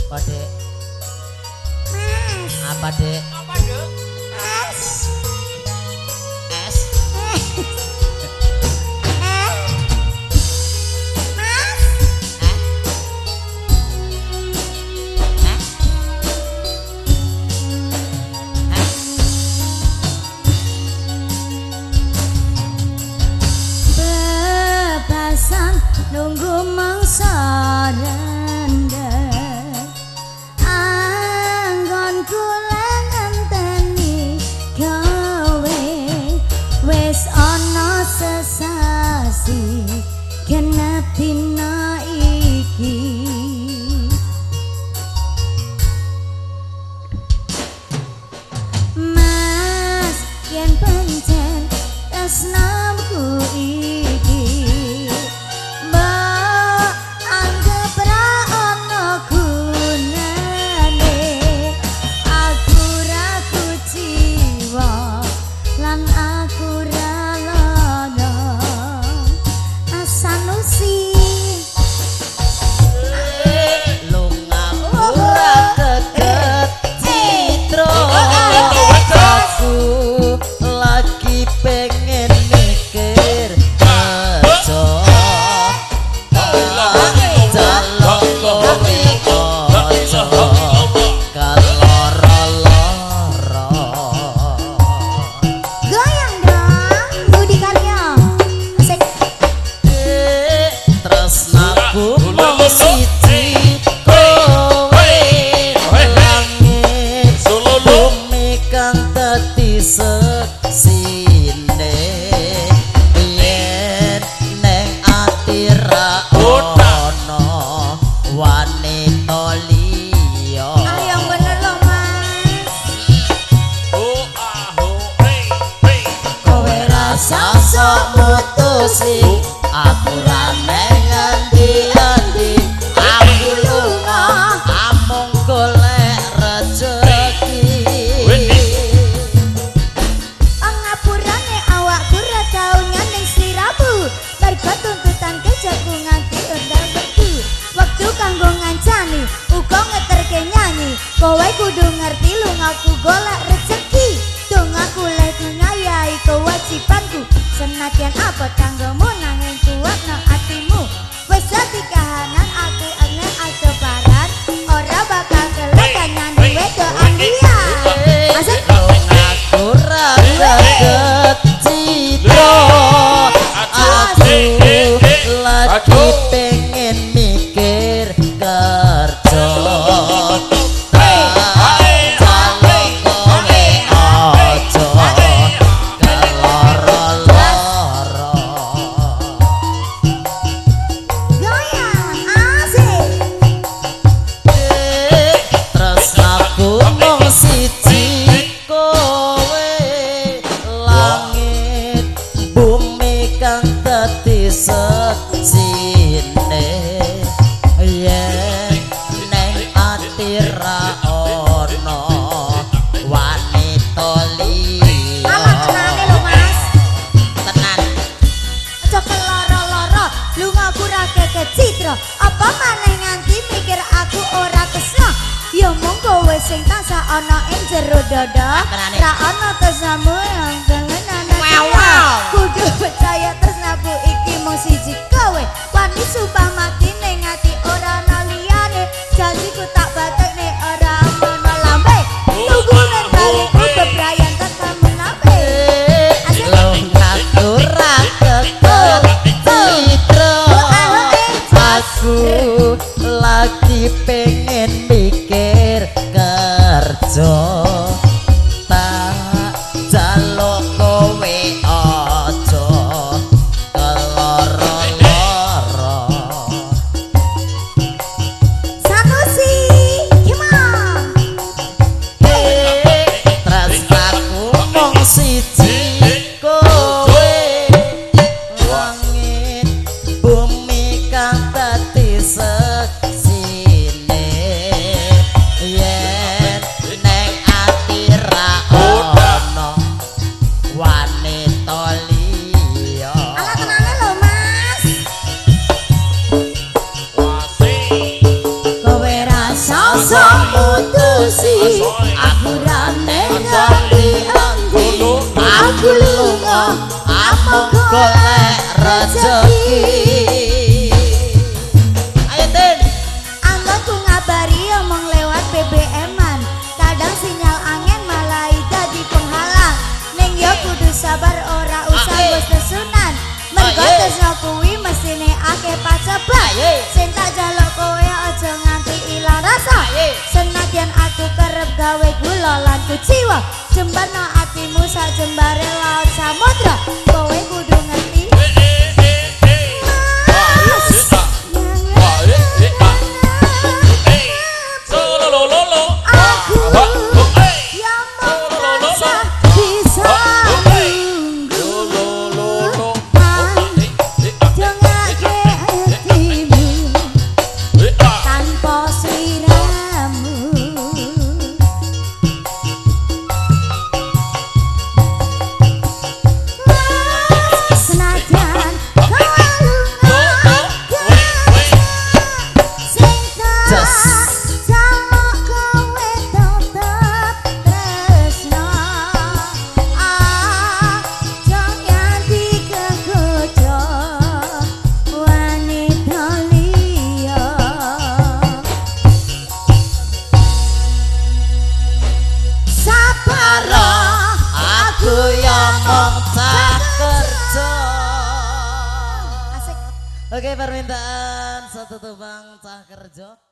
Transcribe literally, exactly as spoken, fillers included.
Apa, Dek? Mas. Apa, Dek? Apa, Dek? Es. Es. Mas. Bebasan nunggu mangsa rendek anggonku lan ngenteni gawe wis ana sesasi genep dina iki Mas yen pancen tresnaku iki mbok anggap ra ana gunane aku ra kuciwa lan aku ra lono asanusi Lunga ora deket citro aku lagi pengen mikir aja jaluk kowe aja kaloro-loro goyang dong Budi Karya asik tresnaku mung siji kowe langit bumi kang dadi seksine yen neng ati ra ono wanita liya ayo bener lo Mas Oh, ah, oh, hey, hey. kowe rasa sok mutusi aku ra ngendi-endi aku lunga amung golek rejeki Pengapurane awakku ra tau nyanding sliramu mergo tuntutan kerjaku nganti endal wektu wektu kanggo ngancani uga ngeterke nyanyi kowe kudu ngerti lungaku golek rezeki dong aku lagi ngayahi kewajibanku senadyan apa tanggamu nanging kuat nang atimu wis dadi kahanan aku aneh aja paran ora bakal kelek nyanding wedokan liya asik aku ra deket citro aku lagi pengen mikir kerja goyang asik tresnaku mung siji kowe langit bumi kang dadi seksine yen neng ati ra ono wanita liya alah tenane lho Mas tenan aja keloro-loro lungaku ra keket citra apa maneh nganti mikir aku ora kesna ya mung kowe sing tansah ana ing jero dada Tenane. ra ana tresnamu yang kangen Wow, wow. kudu percaya tresnaku iki mung siji kowe wani sumpah mati ning ati ora ana liyane janjiku tak batekne ora ana lambe tunggu nang baliku bebrayan tekan menape asik lungaku ra deket citro aku lagi pengen mikir kerja tak jaluk kowe aja keloro-loro Sanusi gimana tresnaku mung siji kowe langit bumi kang dadi seksine yen neng ati ra ono wanita liya ala tenane lho Mas Wasih. kowe rasa iki. Ayo Den. Anggonku ngabari omong lewat B B M-an. Kadang sinyal angin malah dadi penghalang. Ning yo kudu sabar ora usah bos nesunan. Mergo tresno kuwi mestine akeh paceblak. Sing tak jaluk kowe aja nganti ilang rasa. Senadyan aku kerep gawe gula lan kuciwa. Jembarno atimu sak jembare laut samudra. Kowe kudu ngerti. Oke, permintaan satu tubang cah kerja.